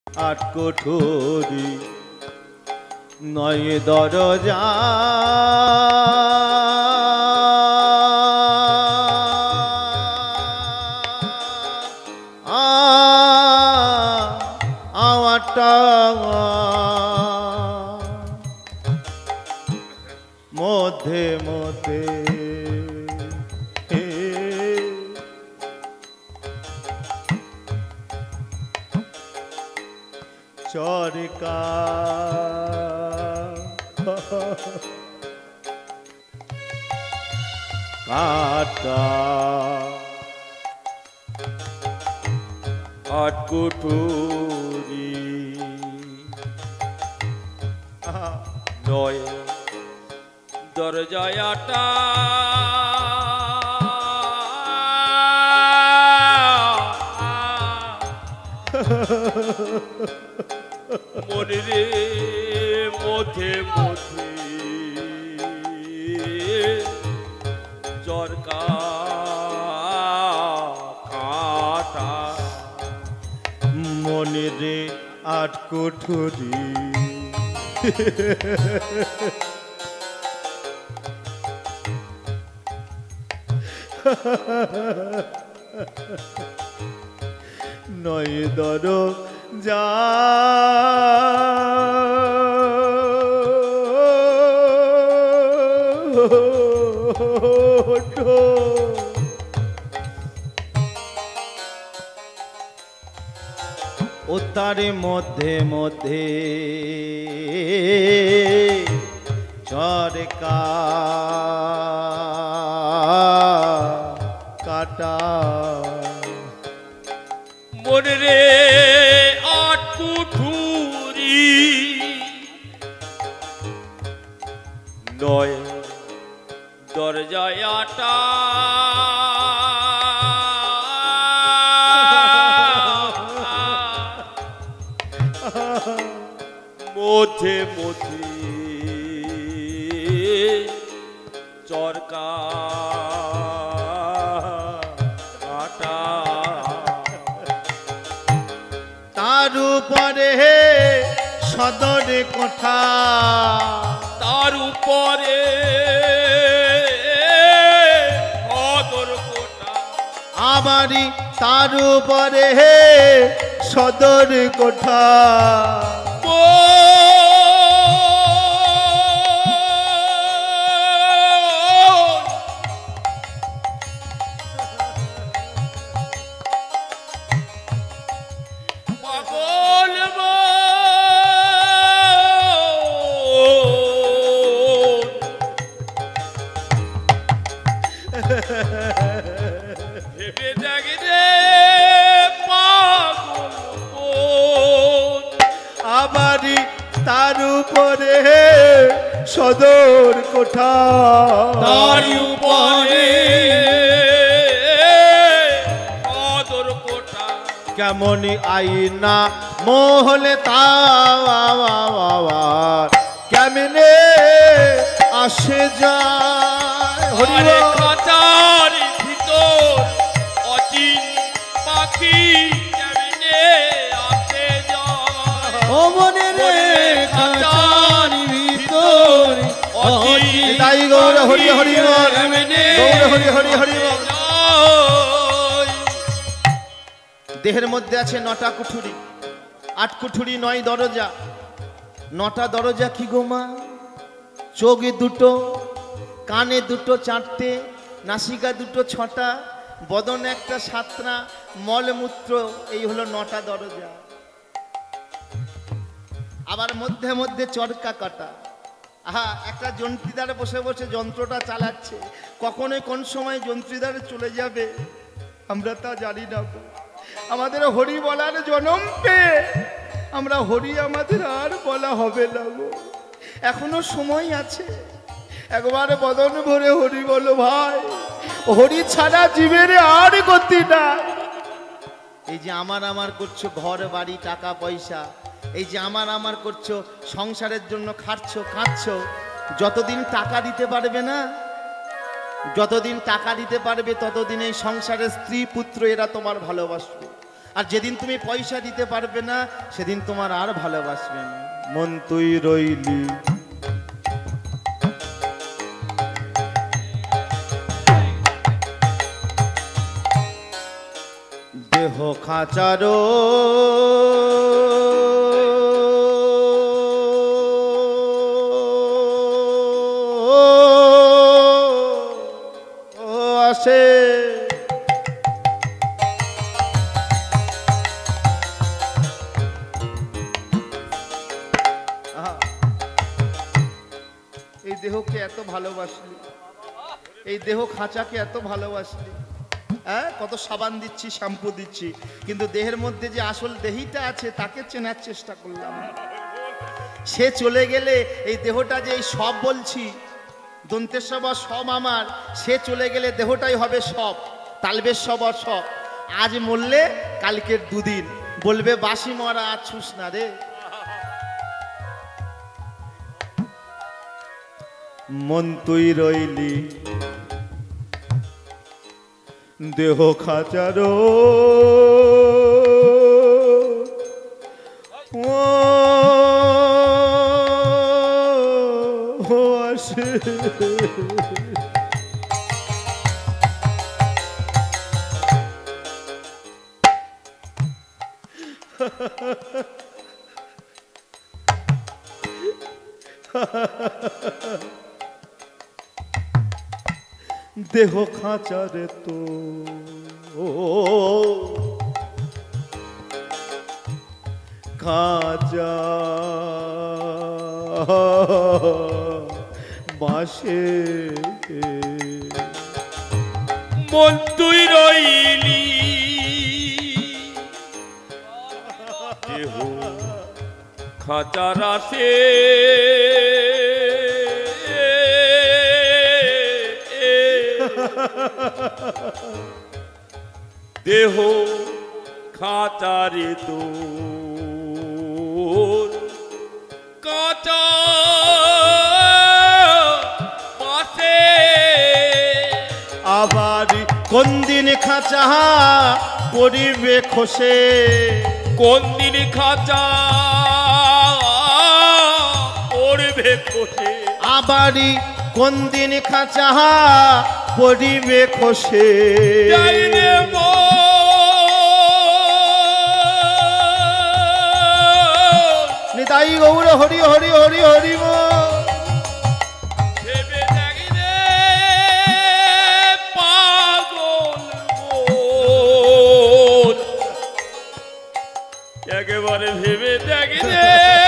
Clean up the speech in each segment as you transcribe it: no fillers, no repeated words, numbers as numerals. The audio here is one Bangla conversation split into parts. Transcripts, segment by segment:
আট কুঠুরি নয় দরজা আওয়াটা মধ্যে মধ্যে চরকা কাটা আট কুঠুরি নয় দরজাটা মনে মধ্যে মধ্যে চরকা কাটা মনে রে আট কুঠুরি নয় দরজা ও তারে মধ্যে মধ্যে চরকা কাটা মনে রে আট কুঠুরি নয় দরজায় আটা মধ্যে মধ্যে চরকা কাটা তার উপরে সদরে কোঠা তার উপরে অদর কোটা আমারই তার উপরে সদর কোঠা আমারই তার উপরে সদর কোঠা তার উপরে অদর কোটা কেমন আইনা মোহলে তাওয়ার কেমনে আসে যায় আরে খাঁচার ভিতর অচিন পাখি কেমনে আসে যায় ও মনে রে খাঁচার ভিতর তাই গৌর হরি হরি বল গৌর হরি হরি হরি বল। দেহের মধ্যে আছে 9টা কুঠুরি 8 কুঠুরি 9 দরজা 9টা দরজা কি গো মা চোখে দুটো কানে দুটো 4টে নাসিকা দুটো 6টা বদন একটা 7টা মলমূত্র এই হলো 9টা দরজা আবার মধ্যে মধ্যে চরকা কাটা আহা একটা যন্ত্রীদারে বসে বসে যন্ত্রটা চালাচ্ছে কখনোই কোন সময় যন্ত্রীদারে চলে যাবে আমরা তা জানি না আমাদের হরি বলার জনম পেয়ে আমরা হরি আমাদের আর বলা হবে না গো এখনো সময় আছে একবার বদন ভরে হরি বলো ভাই হরি ছাড়া জীবের আর গতি নাই এই যে আমার করছো ঘর বাড়ি টাকা পয়সা এই যে আমার করছো সংসারের জন্য খাটছো কাঁদছো যতদিন টাকা দিতে পারবে না যতদিন টাকা দিতে পারবে ততদিন এই সংসারের স্ত্রী পুত্র এরা তোমার ভালোবাসবে আর যেদিন তুমি পয়সা দিতে পারবে না সেদিন তোমার আর ভালোবাসবে না। মন তুই রইলি দেহ খাঁচারো আসে এই দেহকে এত ভালোবাসলি, এই দেহ খাঁচাকে এত ভালোবাসলি, হ্যাঁ কত সাবান দিচ্ছি শ্যাম্পু দিচ্ছি, কিন্তু দেহের মধ্যে যে আসল দেহিটা আছে তাকে চেনার চেষ্টা করলাম। সে চলে গেলে এই দেহটা যে এই সব বলছি দন্তেশ্বর সব আমার, সে চলে গেলে দেহটাই হবে সব, তালবেশ্বর সব। আজ মরলে কালকের দুদিন বলবে বাসি মরা আর ছুস না রে। মন তুই রইলি দেহ খাঁচারো ও আসে দেহ খাঁচারে তো খাঁচা বাসে মন তুই রইলি দেহ খাঁচার আসে দেহ খাঁচারে তোর কাঁচা পাশে আবার কোন দিন খাঁচা পরিবে খসে, কোন দিন খাঁচা পড়বে খসে, আবারই কোন দিন খাঁচা পরিবে খসে। যাইবে নিতাই গৌর হরি হরি হরি হরি ভেবে দেখবে পাগল মন, একেবারে ভেবে দেখবে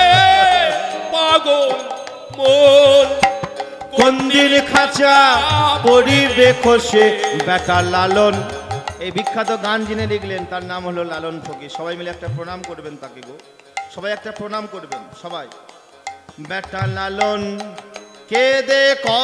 পাগল মন। কোন দিন খাঁচা পরিবে খসে। বেটা লালন এই বিখ্যাত গান যিনি লিখলেন তার নাম হলো লালন ফকির। সবাই মিলে একটা প্রণাম করবেন তাকে গো, সবাই একটা প্রণাম করবেন সবাই। বেটা লালন কে দে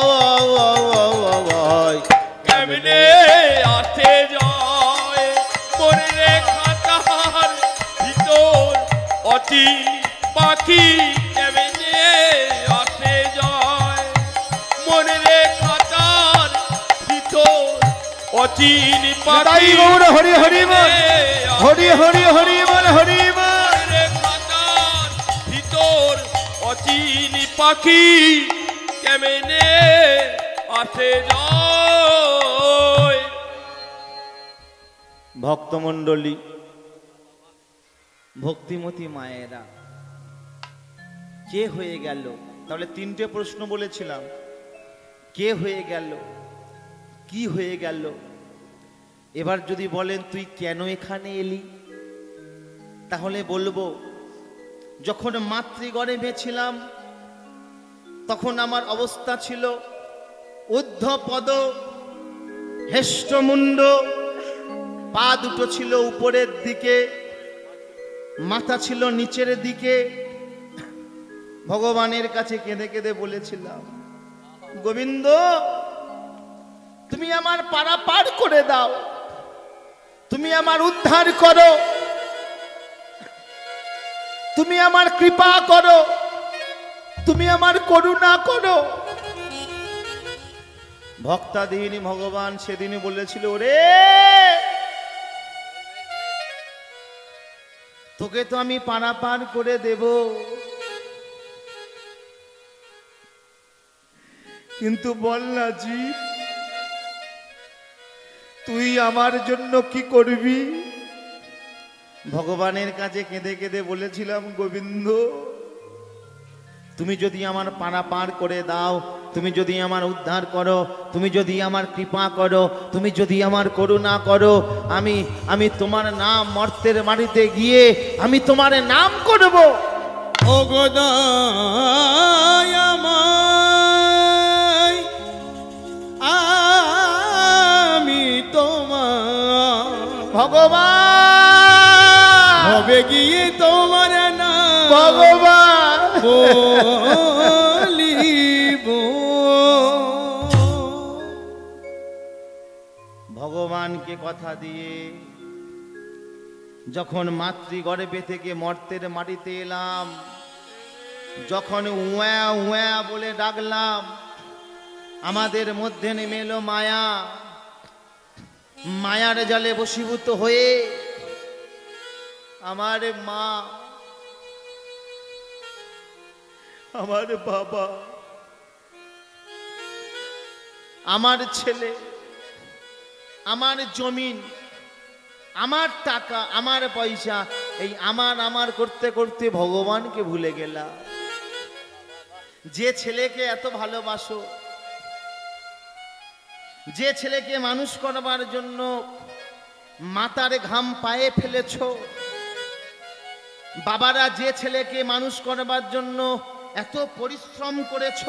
কেমনে আসে যায় মনে খাতার ভিতর অচিন পাখি, কেমনে আসে যায় মনে খাতার ভিতর অচিন পাখি। গৌর হরি হরি বল হরি হরি হরি বল হরি বল। খাতার ভিতর অচিন পাখি কেমনে আসে যায়। ভক্তমণ্ডলী ভক্তিমতী মায়েরা কে হয়ে গেল? তাহলে তিনটে প্রশ্ন বলেছিলাম, কে হয়ে গেল, কি হয়ে গেল। এবার যদি বলেন তুই কেন এখানে এলি, তাহলে বলবো যখন মাতৃগর্ভে ছিলাম তখন আমার অবস্থা ছিল ঊর্ধ্বপদ হেষ্টমুণ্ড, পা দুটো ছিল উপরের দিকে, মাথা ছিল নিচের দিকে। ভগবানের কাছে কেঁদে কেঁদে বলেছিলাম, গোবিন্দ তুমি আমার পারা পার করে দাও, তুমি আমার উদ্ধার করো, তুমি আমার কৃপা করো, তুমি আমার করুণা করো। ভক্তাধীন ভগবান সেদিনই বলেছিল, রে তোকে তো আমি পারাপার করে দেব, কিন্তু বল না জীব, তুই আমার জন্য কি করবি? ভগবানের কাছে কেঁদে কেঁদে বলেছিলাম, গোবিন্দ তুমি যদি আমার পারাপার করে দাও, তুমি যদি আমার উদ্ধার করো, তুমি যদি আমার কৃপা করো, তুমি যদি আমার করুণা করো, আমি তোমার নাম মর্তের মাটিতে গিয়ে আমি তোমার নাম করব। ও গদয়াময় আমি তোমার ভগবান হবে গিয়ে তোমার নাম ভগবান বলিব। ভগবানকে কথা দিয়ে যখন মাতৃগর্ভে থেকে মর্তের মাটিতে এলাম, যখন উয়া উয়া বলে ডাকলাম, আমাদের মধ্যে নেমে এলো মায়া। মায়ার জালে বশীভূত হয়ে আমার মা, আমার বাবা, আমার ছেলে, আমার জমিন, আমার টাকা, আমার পয়সা, এই আমার করতে করতে ভগবানকে ভুলে গেলাম। যে ছেলেকে এত ভালোবাসো, যে ছেলেকে মানুষ করবার জন্য মাতার ঘাম পায়ে ফেলেছ, বাবারা যে ছেলেকে মানুষ করবার জন্য এত পরিশ্রম করেছ,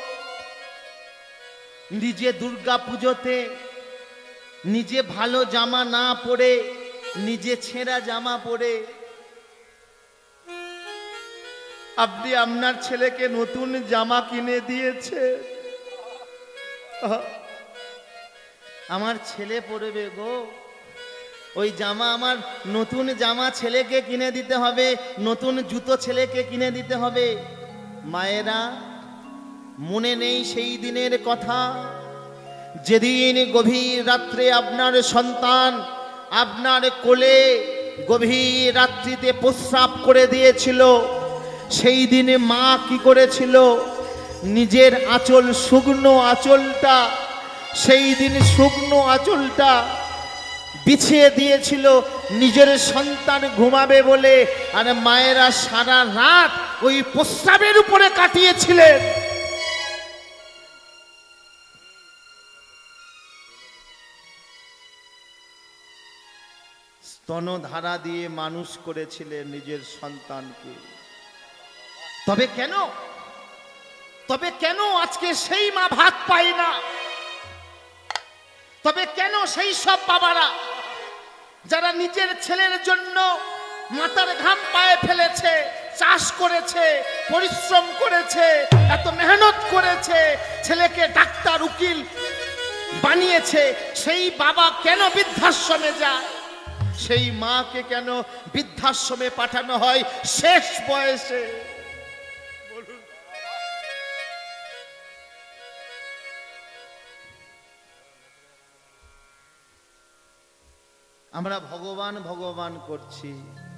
নিজে দুর্গা পুজোতে নিজে ভালো জামা না পরে, নিজে ছেঁড়া জামা পরে আপনি আপনার ছেলেকে নতুন জামা কিনে দিয়েছে। আমার ছেলে পরবে গো ওই জামা, আমার নতুন জামা ছেলেকে কিনে দিতে হবে, নতুন জুতো ছেলেকে কিনে দিতে হবে। মায়েরা, মনে নেই সেই দিনের কথা, যেদিন গভীর রাত্রে আপনার সন্তান আপনার কোলে গভীর রাত্রিতে প্রস্রাব করে দিয়েছিল? সেই দিনে মা কি করেছিল? নিজের আঁচল, শুকনো আঁচলটা, সেই দিন শুকনো আঁচলটা বিছিয়ে দিয়েছিল নিজের সন্তান ঘুমাবে বলে, আর মায়েরা সারা রাত ওই প্রস্রাবের উপরে কাটিয়েছিলেন। স্তনধারা দিয়ে মানুষ করেছিলেন নিজের সন্তানকে। তবে কেন, তবে কেন আজকে সেই মা ভাত পায় না? তবে কেন সেই সব বাবারা যারা নিজের ছেলের জন্য মাথার ঘাম পায়ে ফেলেছে, চাষ করেছে, পরিশ্রম করেছে, এত মেহনত করেছে, ছেলেকে ডাক্তার উকিল বানিয়েছে, সেই বাবা কেন বৃদ্ধাশ্রমে যায়? সেই মাকে কেন বৃদ্ধাশ্রমে পাঠানো হয় শেষ বয়সে? বলুন। আমরা ভগবান ভগবান করছি,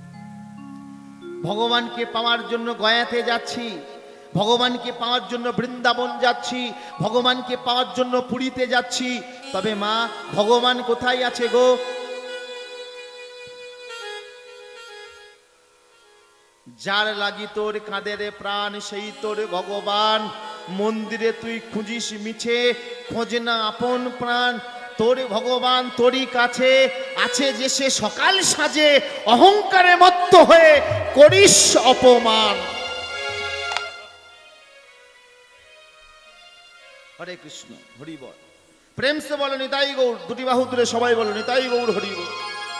ভগবানকে পাওয়ার জন্য গয়াতে যাচ্ছি, ভগবানকে পাওয়ার জন্য বৃন্দাবন যাচ্ছি, ভগবানকে পাওয়ার জন্য পুরীতে যাচ্ছি। তবে মা, ভগবান কোথায় আছে গো? যার লাগি তোর কাঁদে রে প্রাণ, সেই তোর ভগবান। মন্দিরে তুই খুঁজিস মিছে, খোঁজ না আপন প্রাণ। তোর ভগবান তোরই কাছে আছে, যে সে সকাল সাজে অহংকারে মত্ত হয়ে করিস অপমান। হরে কৃষ্ণ, হরি বল। প্রেম সে বলো নিতাই গৌর, দুটি বাহু তুলে সবাই বলো নিতাই গৌর, হরি বল।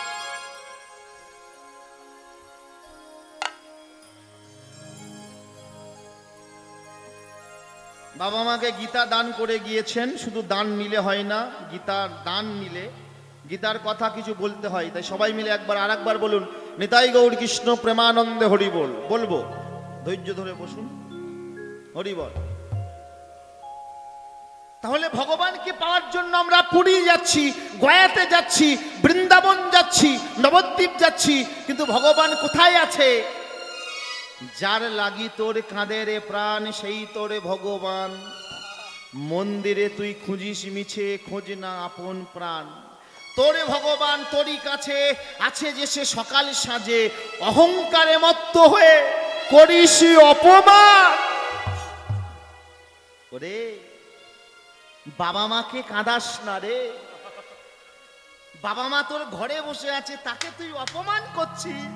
বাবা মাকে গীতা দান করে গিয়েছেন, শুধু দান নিলে হয় না, গীতার দান নিলে গীতার কথা কিছু বলতে হয়। তাই সবাই মিলে একবার আর একবার বলুন নিতাই গৌর কৃষ্ণ প্রেমানন্দে হরি বল। বলবো, ধৈর্য ধরে বসুন, হরি বল। তাহলে ভগবানকে পাওয়ার জন্য আমরা পুরী যাচ্ছি, গয়াতে যাচ্ছি, বৃন্দাবন যাচ্ছি, নবদ্বীপ যাচ্ছি, কিন্তু ভগবান কোথায় আছে? যার লাগি তোর কাঁদে রে প্রাণ, সেই তোরে ভগবান। মন্দিরে তুই খুঁজিস মিছে, খোঁজ না আপন প্রাণ। তোরে ভগবান তোরই কাছে আছে যে সে সকাল সাজে, অহংকারে মত্ত হয়ে করিস অপমান। ওরে বাবা মাকে কাঁদাস না রে, বাবা মা তোর ঘরে বসে আছে, তাকে তুই অপমান করছিস।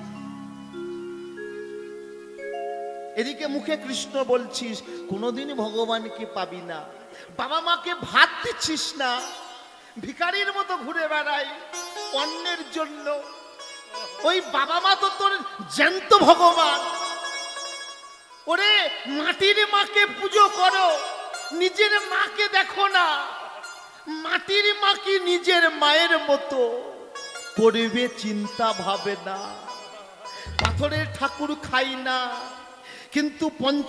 এদিকে মুখে কৃষ্ণ বলছিস, কোনোদিন ভগবানকে পাবি না। বাবা মাকে ভাত দিচ্ছিস না, ভিখারির মতো ঘুরে বেড়াই অন্যের জন্য। ওই বাবা মা তো তোর জ্যান্ত ভগবান। ওরে মাটির মাকে পুজো করো, নিজের মাকে দেখো না। মাটির মা কি নিজের মায়ের মতো করবে চিন্তা ভাবে না। পাথরের ঠাকুর খাই না, কিন্তু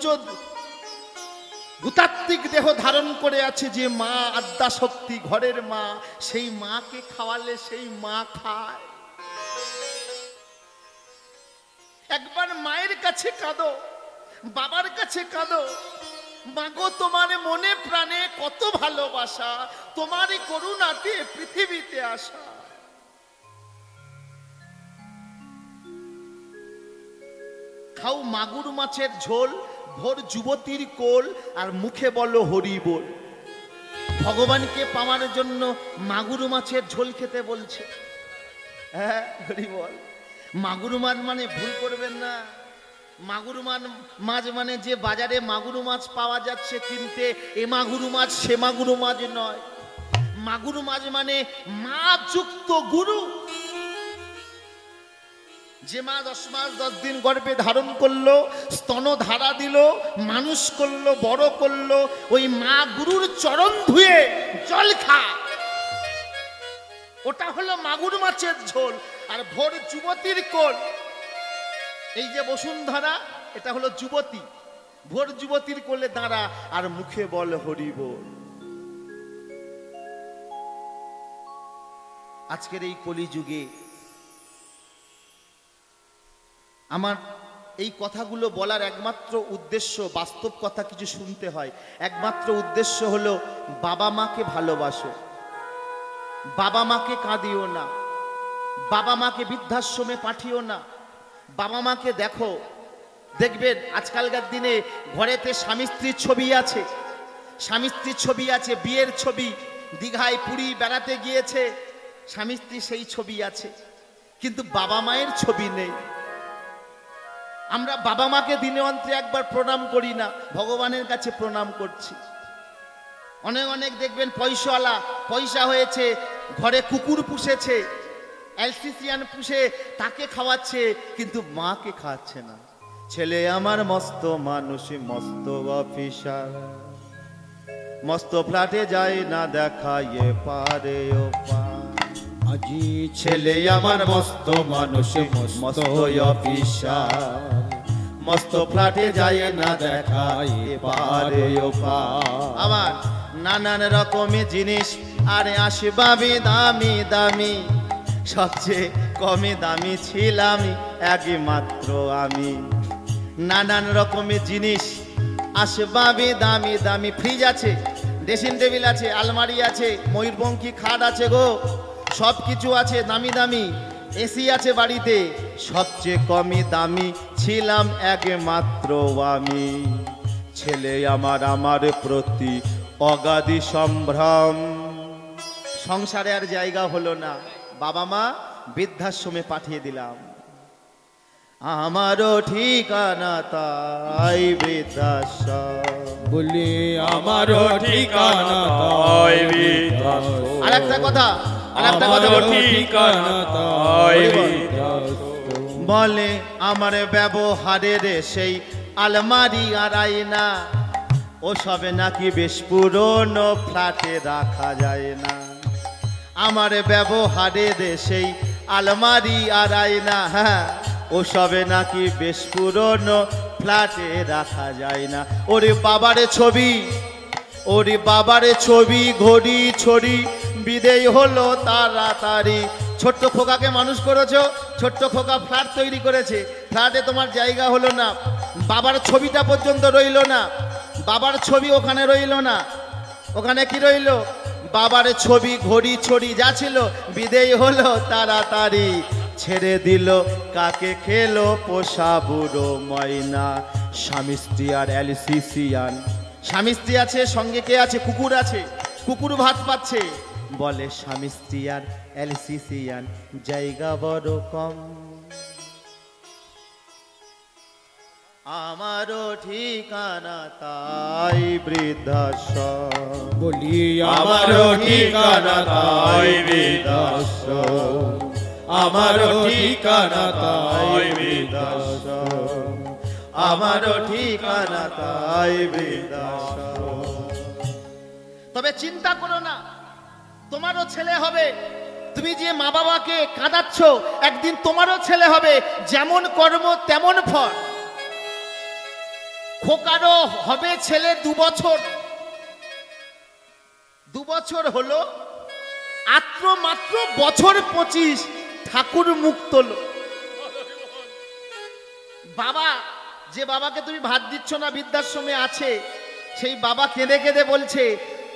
ভূতাত্ত্বিক দেহ ধারণ করে আছে যে মা আদ্যা শক্তি, ঘরের মা, সেই মাকে খাওয়ালে সেই মা খায়। একবার মায়ের কাছে কাঁদো, বাবার কাছে কাঁদো, মাগো তোমার মনে প্রাণে কত ভালোবাসা, তোমারই করুণাতে পৃথিবীতে আসা। খাও মাগুর মাছের ঝোল, ভোর যুবতীর কোল, আর মুখে বলো হরি বল। ভগবানকে পাওয়ার জন্য মাগুর মাছের ঝোল খেতে বলছে। হ্যাঁ হরি বল। মাগুর মাছ মানে ভুল করবেন না, মাগুর মাছ মানে যে বাজারে মাগুর মাছ পাওয়া যাচ্ছে কিনতে, এ মাগুর মাছ সে মাগুর মাছ নয়। মাগুর মাছ মানে মা যুক্ত গুরু। যে মা 10 মাস 10 দিন গর্ভে ধারণ করলো, স্তন ধারা দিল, মানুষ করলো, বড় করলো, ওই মা গুরুর চরণ ধুয়ে জল খা, ওটা হলো মাগুর মাছের ঝোল। আর ভোর যুবতীর কোল, এই যে বসুন্ধরা, এটা হলো যুবতী। ভোর যুবতীর কোলে দাঁড়া আর মুখে বল হরি বল। আজকের এই কলিযুগে আমার এই কথাগুলো বলার একমাত্র উদ্দেশ্য, বাস্তব কথা কিছু শুনতে হয়, একমাত্র উদ্দেশ্য হলো বাবা মাকে ভালোবাসো, বাবা মাকে কাঁদিও না, বাবা মাকে বৃদ্ধাশ্রমে পাঠিও না। বাবা মাকে দেখো, দেখবেন আজকালকার দিনে ঘরেতে স্বামী স্ত্রীর ছবি আছে, স্বামী স্ত্রীর ছবি আছে, বিয়ের ছবি, দীঘায় পুরী বেড়াতে গিয়েছে, স্বামী স্ত্রী সেই ছবি আছে, কিন্তু বাবা মায়ের ছবি নেই। আমরা বাবা মাকে দিনে অন্তে একবার প্রণাম করি না, ভগবানের কাছে প্রণাম করছি। অনেক অনেক দেখবেন পয়সাওয়ালা, পয়সা হয়েছে, ঘরে কুকুর পুষেছে, অ্যালসিসিয়ান পুষে তাকে খাওয়াচ্ছে, কিন্তু মাকে খাওয়াচ্ছে না। ছেলে আমার মস্ত মানুষ, মস্ত অফিসার, মস্ত ফ্ল্যাটে যায় না দেখাইয়ে পারে ও আজি। ছেলে আমার মস্ত মানুষ, মস্ত অফিসার, মস্ত ফ্ল্যাটে যায় না দেখাইয়ে পারে ও আমার। নানান রকমের জিনিস আর আসবাবে দামি দামি, সবচেয়ে কমে দামি ছিলাম একমাত্র আমি। নানান রকমের জিনিস আসবাবে দামি দামি, ফ্রিজ আছে, ড্রেসিং টেবিল আছে, আলমারি আছে, ময়ূরপঙ্খী খাট আছে গো, সব কিছু আছে দামি দামি, এসি আছে বাড়িতে, সবচেয়ে কমই দামি ছিলাম একমাত্র আমি। ছেলে আমার আমার প্রতি অগাধি সম্ভ্রম, সংসারে আর জায়গা হলো না, বাবা মা বৃদ্ধাশ্রমে পাঠিয়ে দিলাম। আমারও ঠিকানা তাই বৃদ্ধাশ্রম, বলি আমারও ঠিকানা তাই বৃদ্ধাশ্রম। আর একটা কথা, আর একটা কথা ঠিকানা তাই বৃদ্ধাশ্রম। বলে আমার ব্যবহারের সেই আলমারি আর আয়না, ও সবে নাকি বেশ পুরনো, ফ্ল্যাটে রাখা যায় না। আমার ব্যবহারের সেই আলমারি আর আয়না, হ্যাঁ ও সবে নাকি বেশ পুরনো, ফ্ল্যাটে রাখা যায় না। ওরে বাবার ছবি ওরে বাবারে ছবি ঘড়ি ছড়ি বিদেয় হলো তাড়াতাড়ি। ছোট্ট খোকাকে মানুষ করেছো, ছোট্ট খোকা ফ্ল্যাট তৈরি করেছে, ফ্ল্যাটে তোমার জায়গা হলো না, বাবার ছবিটা পর্যন্ত রইলো না, বাবার ছবি ওখানে রইলো না, ওখানে কি রইলো? বাবার ছবি ঘড়ি ছড়ি যা ছিল বিদেয় হলো তাড়াতাড়ি। ছেড়ে দিল কাকে খেলো পোষা বুড়ো ময়না। স্বামী স্ত্রী আর অ্যালসিসিয়ান, স্বামী স্ত্রী আছে, সঙ্গে কে আছে? কুকুর আছে, কুকুর ভাত পাচ্ছে। বলে স্বামী স্ত্রী আর অ্যালসিসিয়ান জায়গা বড় কম। আমারও ঠিকানা তাই বৃদ্ধাশ্রম, বলি আমারও ঠিকানা তাই বৃদ্ধাশ্রম, আমারও ঠিকানা তাই বৃদ্ধাশ্রম, আমারও ঠিকানা তাই বৃদ্ধাশ্রম। তবে চিন্তা করো না, তোমারও ছেলে হবে। তুমি যে মা বাবাকে কাঁদাচ্ছ, একদিন তোমারও ছেলে হবে। যেমন কর্ম তেমন ফল। খোকারও হবে ছেলে 2 বছর, 2 বছর হলো, মাত্র বছর 25 ঠাকুর মুখ তোলো। বাবা, যে বাবাকে তুমি ভাত দিচ্ছ না বৃদ্ধাশ্রমে আছে, সেই বাবা কেঁদে কেঁদে বলছে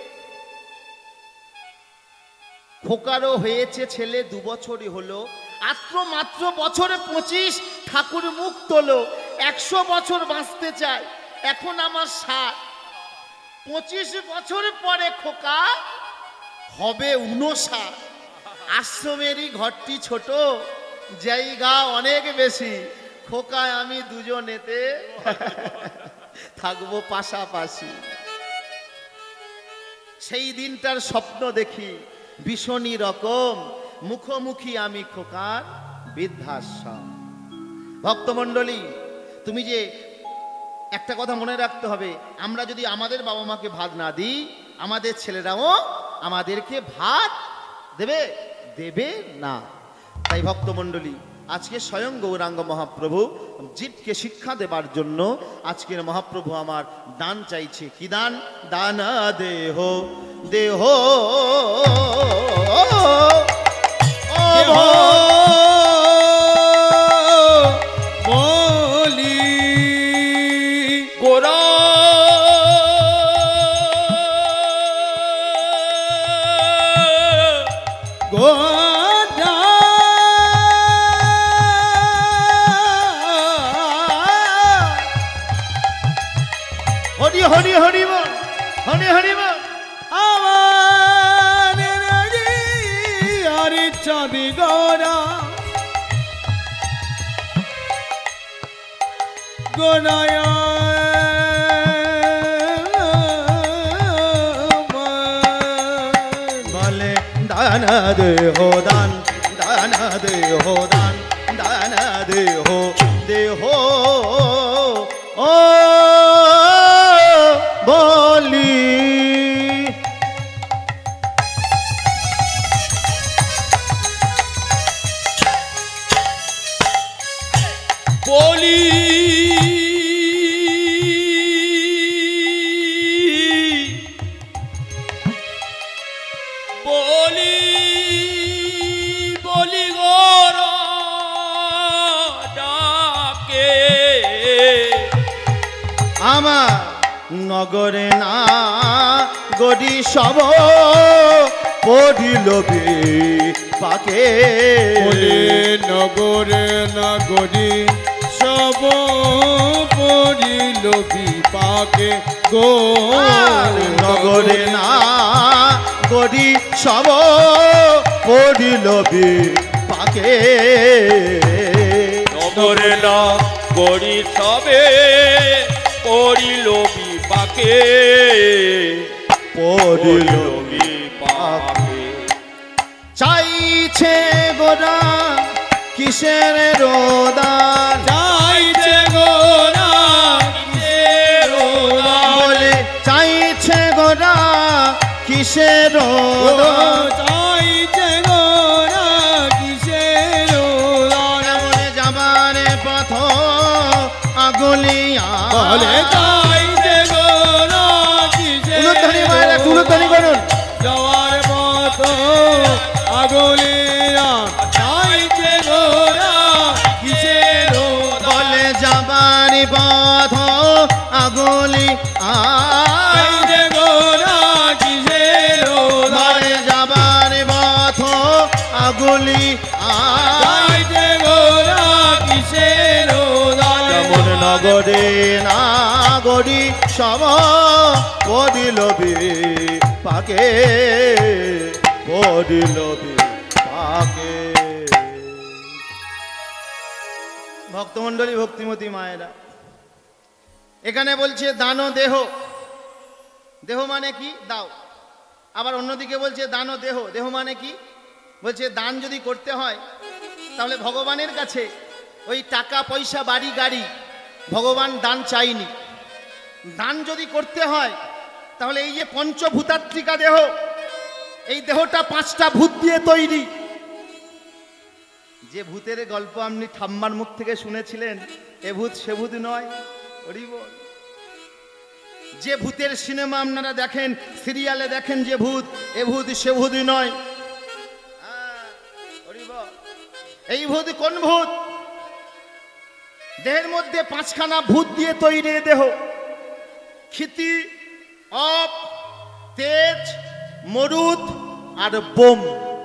খোকারও হয়েছে ছেলে 2 বছরই হলো, মাত্র বছরে 25 ঠাকুর মুখ তোলো। 100 বছর বাঁচতে চাই, এখন আমার 60, 25 বছর পরে খোকা হবে 59। আশ্রমেরই ঘরটি ছোট, জায়গা অনেক বেশি। খোকায় আমি দুজনেতে থাকবো পাশাপাশি। সেই দিনটার স্বপ্ন দেখি ভীষণই রকম, মুখোমুখি আমি খোকার বৃদ্ধাশ্রম। ভক্তমণ্ডলী, তুমি যে একটা কথা মনে রাখতে হবে, আমরা যদি আমাদের বাবা মাকে ভাত না দিই, আমাদের ছেলেরাও আমাদেরকে ভাত দেবে দেবে না। তাই ভক্তমণ্ডলী, আজকে স্বয়ং গৌরাঙ্গ মহাপ্রভু জীবকে শিক্ষা দেবার জন্য আজকের মহাপ্রভু আমার দান চাইছে। কি দান? দানা দেহ দেহ বলি গোরা গোদা হরি হরি হরি বল, হরি হরি বল। আমার চাঁদি গোরা গোনায় বলে দানা দেহ দান, দানা দেহ দান, দানা দেহ দেহ ও বলি। বলি বলি বলি গোরা ডাকে আমার নগরে না গড়ি সব পড়িল পাকে। বলে নগরে নগরী সব পড়িল বিপাকে গো। নগরে না গড়ি সব পড়িল পাকে। নগরে না গড়ি সবে পড়িল বিপাকে, পড়িল বিপাকে। চাইছে গোরা কিসের রোদান, চাইছে গোরা কিসের রোদন, বলে চাইছে গোরা কিসের রোদান। চাইছে গোরা কিসের রোদন, মনে যাবারে পথ আগুলিয়া বলে চাইছে গোরা কিসের উলুধ্বনি উলুধ্বনি করুন। যাওয়ার পথ আগলিয়া চাইছে গোরা কিসের বলে যাবার পথ আগলি চাইছে গোরা কিসের বলে যাবার পথ আগলি চাইছে গোরা কিসের কেমন নগরে নাগরি সম পড়িল পাকে পড়িল পাকে। ভক্তমণ্ডলী, ভক্তিমতী মায়েরা, এখানে বলছে দান দেহ। দেহ মানে কি? দাও। আবার অন্যদিকে বলছে দান দেহ। দেহ মানে কি? বলছে দান যদি করতে হয় তাহলে ভগবানের কাছে ওই টাকা পয়সা বাড়ি গাড়ি ভগবান দান চাইনি। দান যদি করতে হয় তাহলে এই যে পঞ্চভূতাত্রিকা দেহ, এই দেহটা 5টা ভূত দিয়ে তৈরি। যে ভূতের গল্প আপনি ঠাম্মার মুখ থেকে শুনেছিলেন, এ ভূত সে ভূত নয়। হরি বল। যে ভূতের সিনেমা আপনারা দেখেন, সিরিয়ালে দেখেন যে ভূত, এ ভূত সে ভূত নয়। হরি বল। এই ভূত কোন ভূত? দেহের মধ্যে 5খানা ভূত দিয়ে তৈরি দেহ। ক্ষিতি, অপ, তেজ, মরুদ আর বোম।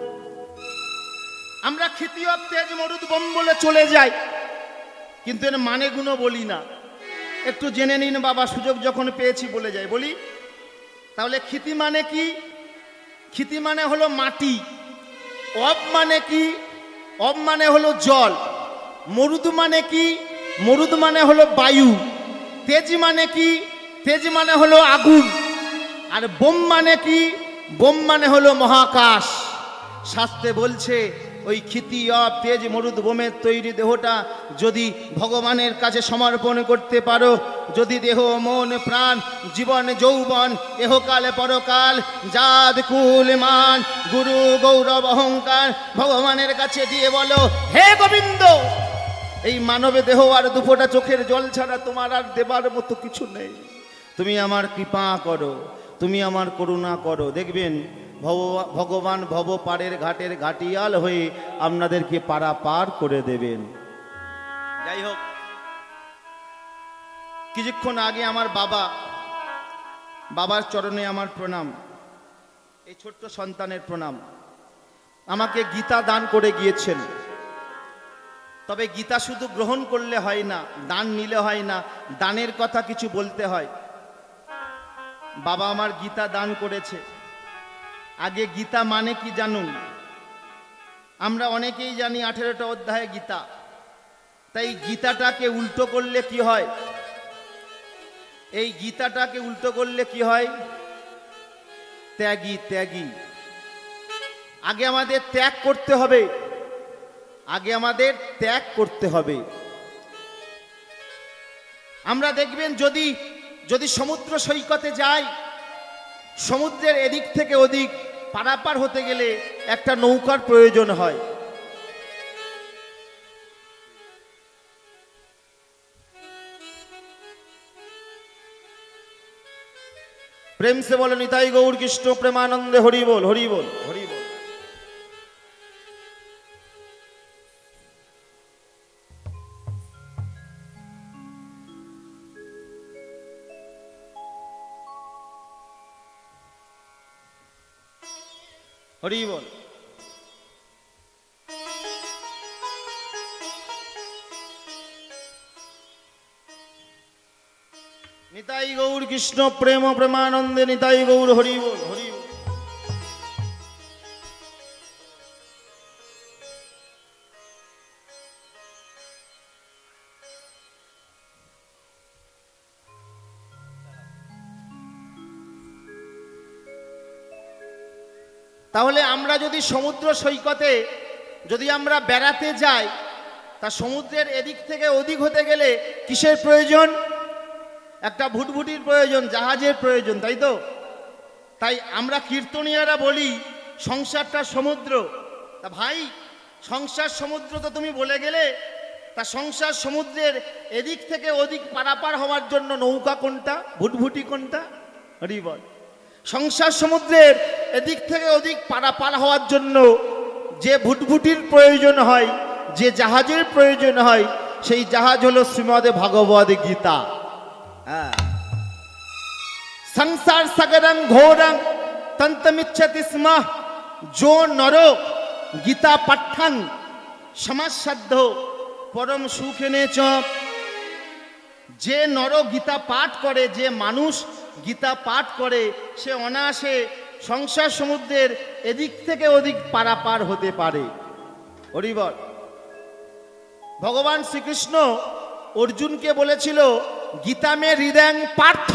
আমরা ক্ষিতি, অপ, তেজ, মরুদ, বোম বলে চলে যাই, কিন্তু এর মানে গুণ বলি না। একটু জেনে নিন বাবা, সুযোগ যখন পেয়েছি বলে যাই। বলি তাহলে ক্ষিতি মানে কি? ক্ষিতি মানে হলো মাটি। অপ মানে কি? অপ মানে হলো জল। মরুদ মানে কি? মরুদ মানে হলো বায়ু। তেজ মানে কি? তেজ মানে হলো আগুন। আর বোম মানে কি? বোম মানে হলো মহাকাশ। শাস্ত্রে বলছে ওই ক্ষিতি, অপ, তেজ, মরুদ, বোমের তৈরি দেহটা যদি ভগবানের কাছে সমর্পণ করতে পারো, যদি দেহ, মন, প্রাণ, জীবন, যৌবন, এহকাল পরকাল, জাত, কুল, মান, গুরু, গৌরব, অহংকার ভগবানের কাছে দিয়ে বলো, হে গোবিন্দ, এই মানবে দেহ আর দুফোঁটা চোখের জল ছাড়া তোমার আর দেবার মতো কিছু নেই। তুমি আমার কৃপা করো, তুমি আমার করুণা করো। দেখবেন ভগবান ভব পারের ঘাটের ঘাটিয়াল হয়ে আপনাদেরকে পারাপার করে দেবেন। যাই হোক, কিছুক্ষণ আগে আমার বাবার চরণে আমার প্রণাম, এই ছোট্ট সন্তানের প্রণাম। আমাকে গীতা দান করে গিয়েছেন। তবে গীতা শুধু গ্রহণ করলে হয় না, দান নিলে হয় না, দানের কথা কিছু বলতে হয়। বাবা আমার গীতা দান করেছে। আগে গীতা মানে কি জানুন? আমরা অনেকেই জানি 18টা অধ্যায় গীতা। তাই গীতাটাকে উল্টো করলে কি হয়? এই গীতাটাকে উল্টো করলে কি হয়? ত্যাগী, ত্যাগী। আগে আমাদের ত্যাগ করতে হবে, আগে আমাদের ত্যাগ করতে হবে। আমরা দেখবেন যদি সমুদ্র সৈকতে যাই, সমুদ্রের এদিক থেকে ওদিক পারাপার হতে গেলে একটা নৌকার প্রয়োজন হয়। প্রেম সে বলো নিতাই গৌর কৃষ্ণ প্রেমানন্দে হরি বল, হরি বল, হরি বল। হরি বল। নিতাই গৌর কৃষ্ণ প্রেম প্রেমানন্দে নিতাই গৌর হরি বল, হরি বল। তাহলে আমরা যদি সমুদ্র সৈকতে যদি আমরা বেড়াতে যাই, তা সমুদ্রের এদিক থেকে ওদিক হতে গেলে কিসের প্রয়োজন? একটা ভুটভুটির প্রয়োজন, জাহাজের প্রয়োজন, তাই তো? তাই আমরা কীর্তনীয়রা বলি সংসারটা সমুদ্র। তা ভাই, সংসার সমুদ্র তো তুমি বলে গেলে, তা সংসার সমুদ্রের এদিক থেকে ওদিক পারাপার হওয়ার জন্য নৌকা কোনটা, ভুটভুটি কোনটা? হরি বল। সংসার সমুদ্রের এদিক থেকে ওদিক পারাপার হওয়ার জন্য যে ভুটভুটির প্রয়োজন হয়, যে জাহাজের প্রয়োজন হয়, সেই জাহাজ হলো শ্রীমদে ভগবদ গীতা। সংসার সাগরং ঘোরং তন্তমিচ্ছতি স্ম যো নর গীতা পাঠ্যং সমাসাধ্য পরম সুখেনে চ। যে নর গীতা পাঠ করে, যে মানুষ গীতা পাঠ করে, সে অনায়াসে সংসার সমুদ্রের এদিক থেকে ওদিক পারাপার হতে পারে। হরিবল। ভগবান শ্রীকৃষ্ণ অর্জুনকে বলেছিল গীতা মে হৃদয়ং পার্থ।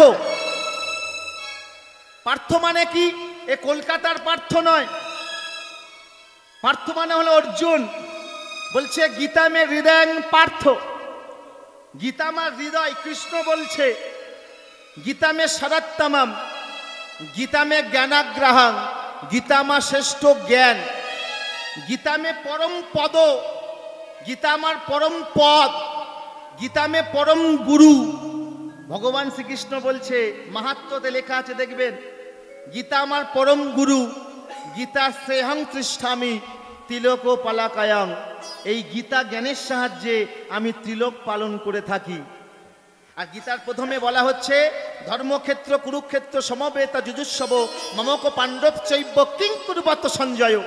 পার্থ মানে কি? এ কলকাতার পার্থ নয়, পার্থ মানে হলো অর্জুন। বলছে গীতা মে হৃদয়ং পার্থ, গীতা আমার হৃদয়। কৃষ্ণ বলছে গীতা মে শরত্তমম, গীতা মে জ্ঞানাগ্রহং, গীতা মা শ্রেষ্ঠ জ্ঞান, গীতা মে পরম পদ, গীতা আমার পরম পদ, গীতা মে পরম গুরু। ভগবান শ্রীকৃষ্ণ বলছে, মাহাত্ম্যতে লেখা আছে দেখবেন, গীতা আমার পরম গুরু, গীতা শ্রেহং তৃষ্ঠামি তিলক পালাকায়াং। এই গীতা জ্ঞানের সাহায্যে আমি তিলক পালন করে থাকি। আর গীতার প্রথমে বলা হচ্ছে ধর্মক্ষেত্র কুরুক্ষেত্র সমবেত যুজুৎসব মমক পাণ্ডব চৈব কিং কুর্বত সঞ্জয়।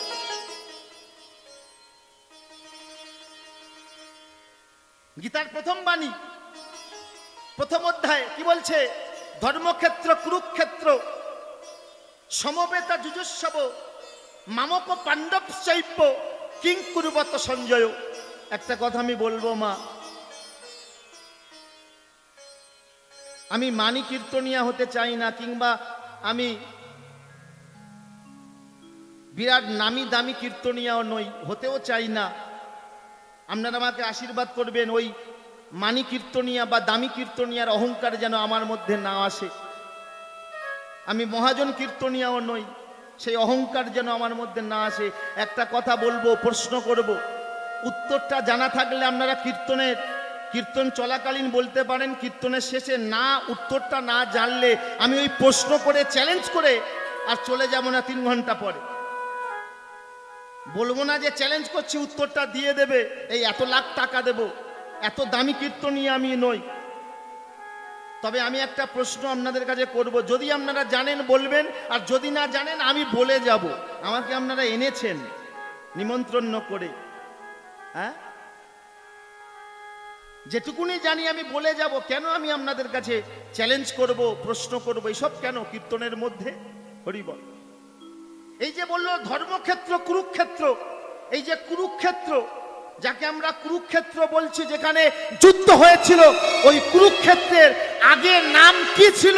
গীতার প্রথম বাণী, প্রথম অধ্যায় কি বলছে? ধর্মক্ষেত্র কুরুক্ষেত্র সমবেত যুজুৎসব মামক পাণ্ডব চৈব কিং কুর্বত সঞ্জয়। একটা কথা আমি বলবো মা, আমি মানি কীর্তনিয়া হতে চাই না, কিংবা আমি বিরাট নামি দামি কীর্তনিয়াও নই, হতেও চাই না। আপনারা আমাকে আশীর্বাদ করবেন ওই মানি কীর্তনিয়া বা দামি কীর্তনিয়ার অহংকার যেন আমার মধ্যে না আসে। আমি মহাজন কীর্তনিয়াও নই, সেই অহংকার যেন আমার মধ্যে না আসে। একটা কথা বলবো, প্রশ্ন করব, উত্তরটা জানা থাকলে আপনারা কীর্তন চলাকালীন বলতে পারেন, কীর্তনের শেষে না উত্তরটা না জানলে আমি ওই প্রশ্ন করে চ্যালেঞ্জ করে আর চলে যাব না 3 ঘন্টা পরে। বলবো না যে চ্যালেঞ্জ করছি উত্তরটা দিয়ে দেবে, এই এত লাখ টাকা দেব, এত দামি কীর্তনীয় আমি নই। তবে আমি একটা প্রশ্ন আপনাদের কাছে করব, যদি আপনারা জানেন বলবেন, আর যদি না জানেন আমি বলে যাব। আমাকে আপনারা এনেছেন নিমন্ত্রণ করে, হ্যাঁ, যেটুকুনি জানি আমি বলে যাব। কেন আমি আপনাদের কাছে চ্যালেঞ্জ করব, প্রশ্ন করব, এইসব কেন কীর্তনের মধ্যে? হরিবল। এই যে বললো ধর্মক্ষেত্র কুরুক্ষেত্র, এই যে কুরুক্ষেত্র, যাকে আমরা কুরুক্ষেত্র বলছি, যেখানে যুদ্ধ হয়েছিল, ওই কুরুক্ষেত্রের আগে নাম কি ছিল?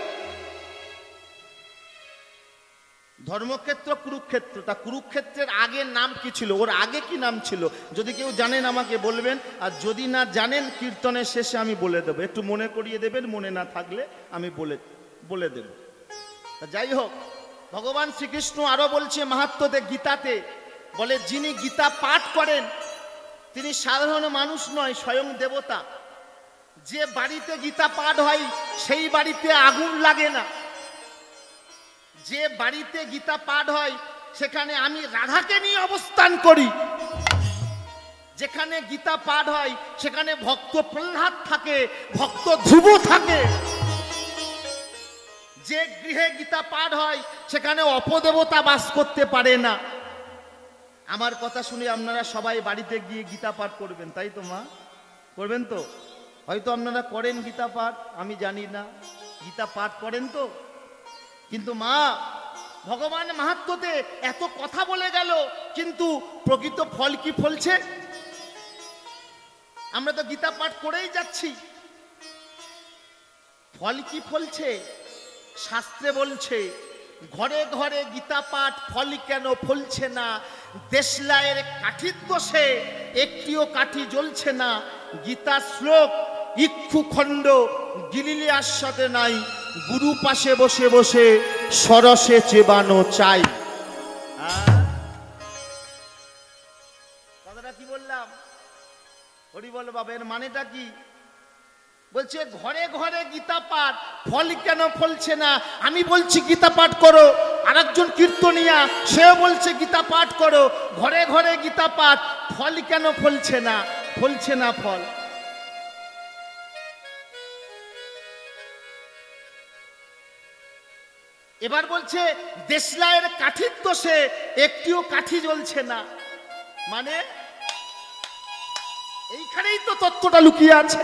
ধর্মক্ষেত্র কুরুক্ষেত্র, তা কুরুক্ষেত্রের আগে নাম কি ছিল? ওর আগে কি নাম ছিল? যদি কেউ জানেন আমাকে বলবেন, আর যদি না জানেন কীর্তনের শেষে আমি বলে দেবো। একটু মনে করিয়ে দেবেন, মনে না থাকলে আমি বলে দেব। যাই হোক, ভগবান শ্রীকৃষ্ণ আরো বলছে মাহাত্ম্যতে গীতাতে, বলে যিনি গীতা পাঠ করেন তিনি সাধারণ মানুষ নয়, স্বয়ং দেবতা। যে বাড়িতে গীতা পাঠ হয় সেই বাড়িতে আগুন লাগে না। যে বাড়িতে গীতা পাঠ হয় সেখানে আমি রাধাকে নিয়ে অবস্থান করি। যেখানে গীতা পাঠ হয় সেখানে ভক্ত প্রহ্লাদ থাকে, ভক্ত ধ্রুব থাকে। যে গৃহে গীতা পাঠ হয় সেখানে অপদেবতা বাস করতে পারে না। আমার কথা শুনে আপনারা সবাই বাড়িতে গিয়ে গীতা পাঠ করবেন, তাই তো মা? করবেন তো? হয়তো আপনারা করেন গীতা পাঠ, আমি জানি না। গীতা পাঠ করেন তো? কিন্তু মা, ভগবান মাহাত্ম্যতে এত কথা বলে গেল, কিন্তু প্রকৃত ফল কি ফলছে? আমরা তো গীতা পাঠ করেই যাচ্ছি, ফল কি ফলছে? শাস্ত্রে বলছে ঘরে ঘরে গীতা পাঠ, ফল কেন ফলছে না? দেশলাইয়ের কাঠির দোষে একটিও কাঠি জ্বলছে না। গীতা শ্লোক ইক্ষু খণ্ড গিলিলে আস্বাদে নাই, গুরু পাশে বসে বসে সরসে চেবানো চাই। কথাটা কি বললাম? হরি বল বাবা, এর মানেটা কি? বলছে ঘরে ঘরে গীতা পাঠ, ফল কেন ফলছে না? আমি বলছি গীতা পাঠ করো, আরেকজন কীর্তনিয়া সেও বলছে গীতা পাঠ করো, ঘরে ঘরে গীতা পাঠ, ফল কেন ফলছে না? ফলছে না ফল। এবার বলছে দেশলাইয়ের কাঠির দোষে একটিও কাঠি জ্বলছে না। মানে এইখানেই তো তত্ত্বটা লুকিয়ে আছে।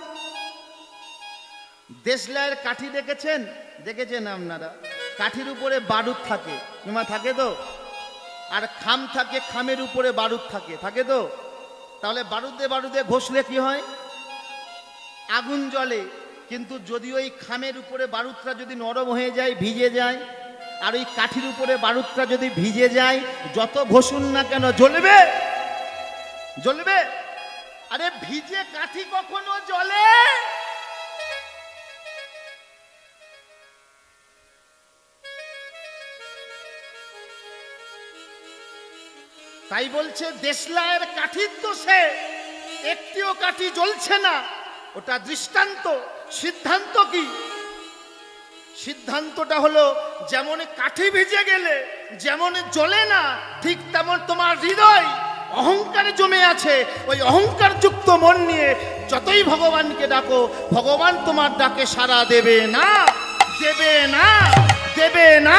দেশলাইয়ের কাঠি দেখেছেন? দেখেছেন আপনারা? কাঠির উপরে বারুদ থাকে, থাকে তো, আর খাম থাকে, খামের উপরে বারুদ থাকে, থাকে তো। তাহলে বারুদে বারুদে ঘষলে কি হয়? আগুন জ্বলে। কিন্তু যদি ওই খামের উপরে বারুদটা যদি নরম হয়ে যায়, ভিজে যায়, আর ওই কাঠির উপরে বারুদটা যদি ভিজে যায়, যত ঘষুন না কেন জ্বলবে? জ্বলবে? আরে ভিজে কাঠি কখনো জ্বলে? তাই বলছে দেশলাইয়ের কাঠির দোষে একটিও কাঠি জ্বলছে না। ওটা দৃষ্টান্ত। সিদ্ধান্ত কি? সিদ্ধান্তটা হলো যেমন কাঠি ভিজে গেলে যেমন জ্বলে না, ঠিক তেমন তোমার হৃদয় অহংকারে জমে আছে। ওই অহংকার যুক্ত মন নিয়ে যতই ভগবানকে ডাকো, ভগবান তোমার ডাকে সাড়া দেবে না, দেবে না, দেবে না।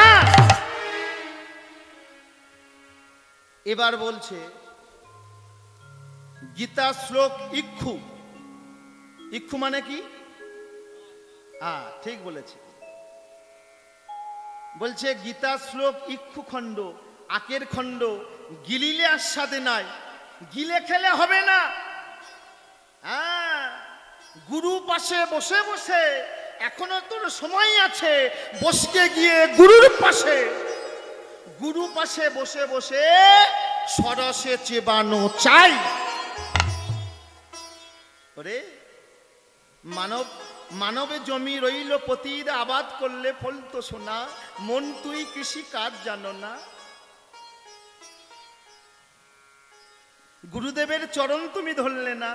এবার বলছে গীতা শ্লোক ইক্ষু। ইক্ষু মানে কি? ঠিক বলেছে। বলছে গীতা শ্লোক ইক্ষু খণ্ড, আকের খণ্ড, গিলিলে আস্বাদে নাই, গিলে খেলে হবে না। গুরু পাশে বসে বসে, এখনো তোর সময় আছে, বসকে গিয়ে গুরুর পাশে, গুরু পাশে বসে বসে সরসে চেবানো চাই। ওরে মানব, মানবে জমি রইল পতির, আবাদ করলে ফল তো সোনা, মন তুই কৃষি কাজ জানো না। গুরুদেবের চরণ তুমি ধরলে না,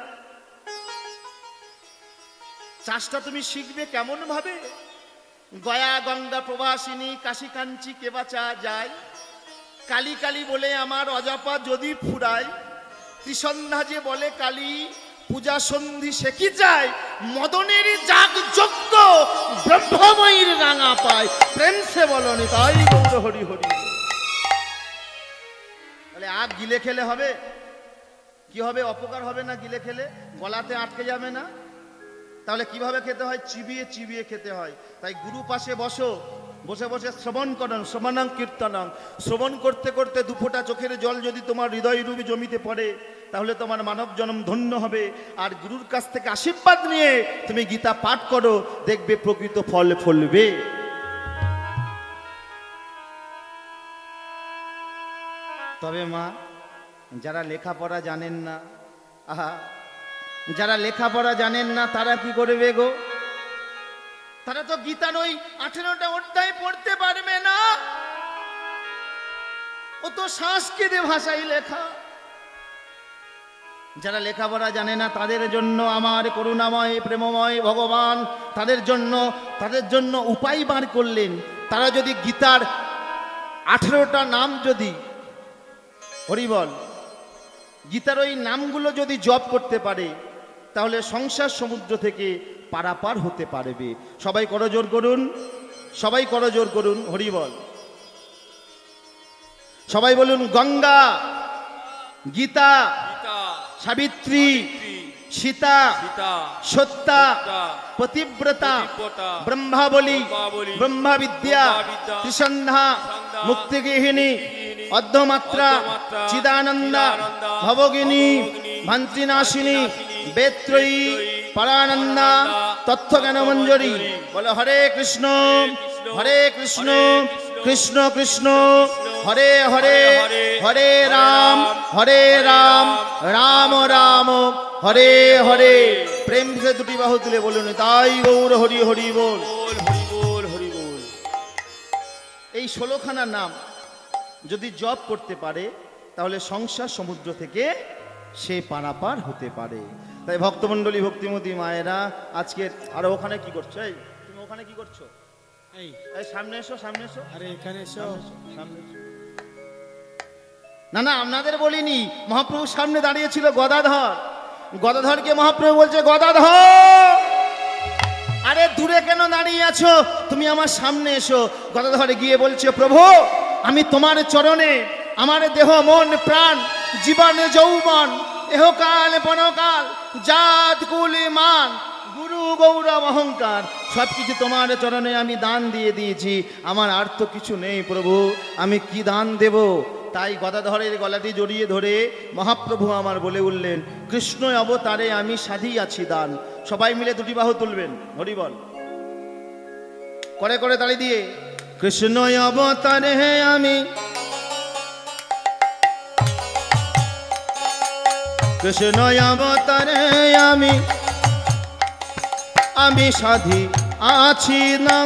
চাষটা তুমি শিখবে কেমন ভাবে? গয়া গঙ্গা প্রবাসিনী কাশী কাঞ্চি কে বাঁচা যায়, কালী কালী বলে আমার অজাপা যদি ফুরায়, ত্রিসন্ধ্যা যে বলে কালী পূজা সন্ধি সে কি চায়, মদনের যাগ যজ্ঞ ব্রহ্মময়ীর রাঙা পায়, প্রেম সে বলনি তাই গৌর হরি হরি। তাহলে আগ গিলে খেলে হবে? কি হবে? অপকার হবে না? গিলে খেলে গলাতে আটকে যাবে না? তাহলে কিভাবে খেতে হয়? চিবিয়ে চিবিয়ে খেতে হয়। তাই গুরু পাশে বসো, বসে বসে শ্রবণ করন, শ্রবণং কীর্তনং। শ্রবণ করতে করতে দুফোঁটা চোখের জল যদি তোমার হৃদয় রূপে জমিতে পড়ে, তাহলে তোমার মানব জন্ম ধন্য হবে। আর গুরুর কাছ থেকে আশীর্বাদ নিয়ে তুমি গীতা পাঠ করো, দেখবে প্রকৃত ফল ফলবে। তবে মা, যারা লেখাপড়া জানেন না, যারা লেখাপড়া জানেন না তারা কি করবে গো? তারা তো গীতার ওই 18টা অধ্যায় পড়তে পারবে না। ও তো সংস্কৃত ভাষায় লেখা। যারা লেখাপড়া জানে না তাদের জন্য আমার করুণাময় প্রেমময় ভগবান তাদের জন্য উপায় বার করলেন। তারা যদি গীতার 18টা নাম যদি হরিবল গীতার ওই নামগুলো যদি জপ করতে পারে, তাহলে সংসার সমুদ্র থেকে পারাপার হতে পারবে। সবাই করজোর করুন, সবাই করজোর করুন, হরিবল। সবাই বলুন গঙ্গা, গীতা, সাবিত্রী, সীতা, সত্যা, পতিব্রতা, ব্রহ্মাবলী, ব্রহ্মবিদ্যা, ত্রিসন্ধ্যা, মুক্তিগৃহিণী, অর্ধমাত্রা, চিদানন্দা, ভবগিনী, ভান্ত্রিনাশিনী, বেত্রয়ী, পরানন্দা, তথ্যজ্ঞানমঞ্জরী। বলো হরে কৃষ্ণ, হরে কৃষ্ণ, কৃষ্ণ কৃষ্ণ হরে হরে, হরে রাম, রাম রাম হরে হরে। প্রেম সে দুটি বাহু তুলে বলুন তাই গৌর হরি হরি বল, হরি বল, হরি বল। এই 16খানা নাম যদি জপ করতে পারে, তাহলে সংসার সমুদ্র থেকে সে পারাপার হতে পারে। তাই ভক্তমণ্ডলী ভক্তিমতী মায়েরা আজকে আর ওখানে কি করছো? এই তুমি ওখানে কি করছো? এই এই সামনে এসো, সামনে এসো, আরে এখানে এসো। সামনে এসো। না না, আপনাদের বলিনি, মহাপ্রভুর সামনে দাঁড়িয়েছিল গদাধর। গদাধরকে মহাপ্রভু বলছে, গদাধর আরে দূরে কেন দাঁড়িয়ে আছো, তুমি আমার সামনে এসো। গদাধর গিয়ে বলছে, প্রভু আমি তোমার চরণে আমার দেহ মন প্রাণ জীবন যৌবন এহকাল পরকাল জাত কুল মান গুরু গৌরব অহংকার সবকিছু তোমার চরণে আমি দান দিয়ে দিয়েছি, আমার আর তো কিছু নেই প্রভু, আমি কি দান দেব? তাই গদাধরের গলাটি জড়িয়ে ধরে মহাপ্রভু আমার বলে উঠলেন, কৃষ্ণ অবতারে আমি সাধিয়াছি দান। সবাই মিলে দুটি বাহু তুলবেন, হরি বল করে করে তালি দিয়ে, কৃষ্ণ অবতারে আমি, কৃষ্ণ অবতারে আমি, আমি সাধি আছি না।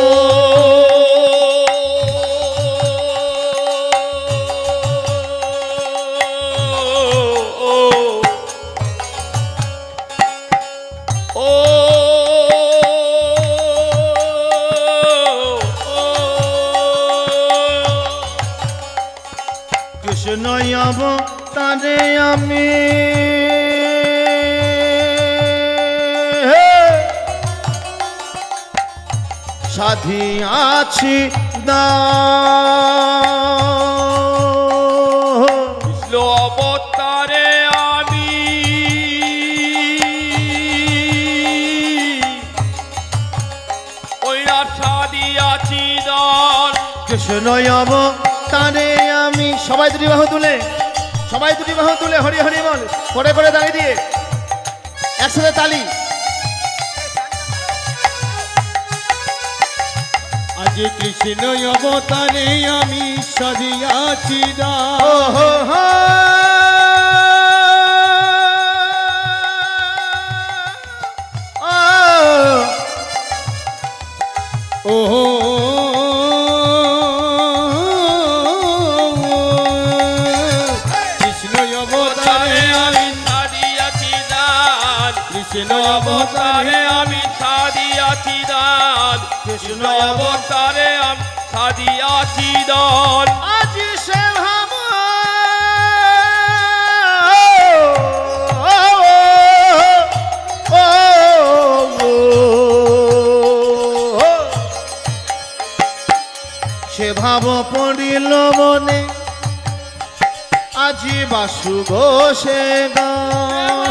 কৃষ্ণ অবতারে আমি সাধি আছি কৃষ্ণ অবতারে আমি ওইরা সাদিয়াছি দান। কৃষ্ণ অবতারে আমি, সবাই দুটি বাহু তুলে, সবাই দুটি বাহু তুলে হরি হরি বল করে করে দাঁড়িয়ে দিয়ে একসাথে তালি। আজ কৃষ্ণ অবতারে আমি সাধিয়াছি দান। ও হো হো ও কৃষ্ণ অবতারে আমি সাদিয়াছি দান। কৃষ্ণ অবতারে আমি সাদিয়াছি দান। কৃষ্ণ অবতারে আমি সাদিয়াছি দান। আজ সে ভাব সে ভাব পড়িল মনে, আজি বাসু ঘোষে গান।